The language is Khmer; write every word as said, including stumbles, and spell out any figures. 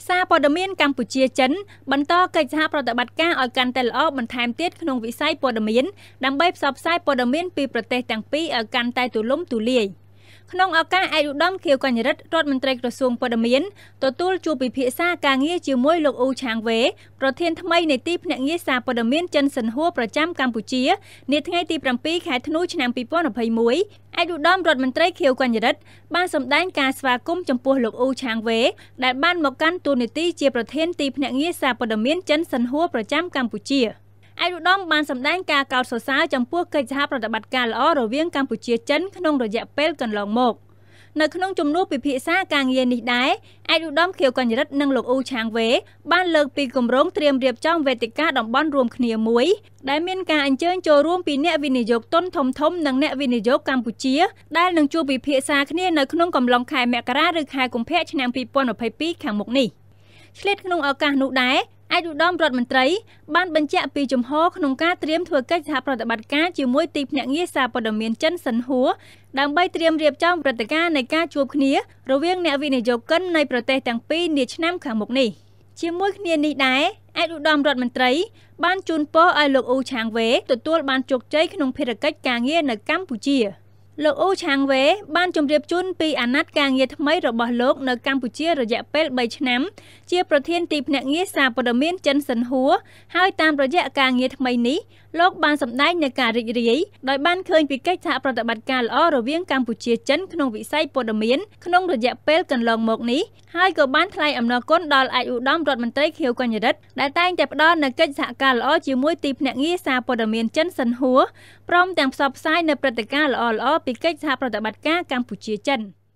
សារព័ត៌មានកម្ពុជាចិនបន្តកិច្ចសហប្រតិបត្តិការឲ្យកាន់តែល្អបន្ថែមទៀតក្នុងវិស័យព័ត៌មានដើម្បីផ្សព្វផ្សាយព័ត៌មានពីប្រទេសទាំងពីរឲ្យកាន់តែទូលំទូលាយក្នុងឱកាសឯកឧត្តមខៀវកញ្ញរិទ្ធរដ្ឋមន្ត្រីក្រសួងព័ត៌មានទទួលជួបពិភាក្សាការងារជាមួយលោកអ៊ូឆាងវ៉េប្រធានថ្មីនៃទីភ្នាក់ងារសារព័ត៌មានចិនសិនហួរប្រចាំកម្ពុជានាថ្ងៃទីប្រាំពីរខែធ្នូឆ្នាំពីរពាន់ម្ភៃមួយឯកឧត្តមរដ្ឋមន្ត្រីខៀវកញ្ញរិទ្ធបានសម្ដែងការស្វាគមន៍ចំពោះលោកអ៊ូឆាងវ៉េដែលបានមកកាន់តួនាទីជាប្រធានទីភ្នាក់ងារសារព័ត៌មានចិនសិនហួរប្រចាំកម្ពុជាឯកឧត្តមបានសម្ដែងការកោតសរសើរចំពោះកិច្ចសហប្រតិបត្តិការល្អរវាងកម្ពុជាចិនក្នុងរយៈពេលកន្លងមកនៅក្នុងជំនួបពិភាក្សាការងារនេះដែរឯកឧត្តមខៀវកញ្ញរិទ្ធនិងលោកអ៊ូឆាងវ៉េបានលើកពីគម្រោងត្រៀមរៀបចំវេទិកាតំបន់រួមគ្នាមួយដែលមានការអញ្ជើញចូលរួមពីអ្នកវិនិយោគទុនធំៗនិងអ្នកវិនិយោគកម្ពុជាដែលនឹងជួបពិភាក្សាគ្នានៅក្នុងកំឡុងខែមករាឬខែកុម្ភៈឆ្នាំពីរពាន់ម្ភៃពីរខាងមុខនេះឆ្លៀតក្នុងឱកាសនោះដែរឯកឧត្តមរដ្ឋមន្ត្រីបានបញ្ជាក់ពីជំហរក្នុងការត្រៀមធ្វើកិច្ចសហប្រតិបត្តិការជាមួយទីភ្នាក់ងារសារព័ត៌មានចិនសិនហួរដើម្បីត្រៀមរៀបចំព្រឹត្តិការណ៍នៃការជួបគ្នារវាងអ្នកវិនិយោគិននៃប្រទេសទាំងពីរនាឆ្នាំខាងមុខនេះជាមួយគ្នានេះដែរឯកឧត្តមរដ្ឋមន្ត្រីបានជូនពរឲ្យលោកអ៊ូឆាងវ៉េទទួលបានជោគជ័យក្នុងភារកិច្ចការងារនៅកម្ពុជាលោកអ៊ូឆាងវ៉េបានជម្រាបជូនពីអាណត្តិការងារថ្មីរបស់លោកនៅកម្ពុជារយៈពេលបីឆ្នាំជាប្រធានទីភ្នាក់ងារសារព័ត៌មានចិនសិនហួរហើយតាមរយៈការងារថ្មីនេះលោកបានសម្ដែងនូវការរីករាយដោយបានឃើញពីកិច្ចសហប្រតិបត្តិការល្អរវាងកម្ពុជាចិនក្នុងវិស័យព័ត៌មានក្នុងរយៈពេលកន្លងមកនេះហើយក៏បានថ្លែងអំណរគុណដល់ឯកឧត្តមរដ្ឋមន្ត្រីខៀវកញ្ញរិទ្ធដែលតែងតែផ្ដល់នូវកិច្ចសហការល្អជាមួយទីភ្នាក់ងារសារព័ត៌មានចិនសិនហួរព្រមទាំងផ្សព្វផ្សាយនូវព្រឹត្តិការណ៍ល្អៗពីកិច្ចសហប្រតិបត្តិការកម្ពុជាចិន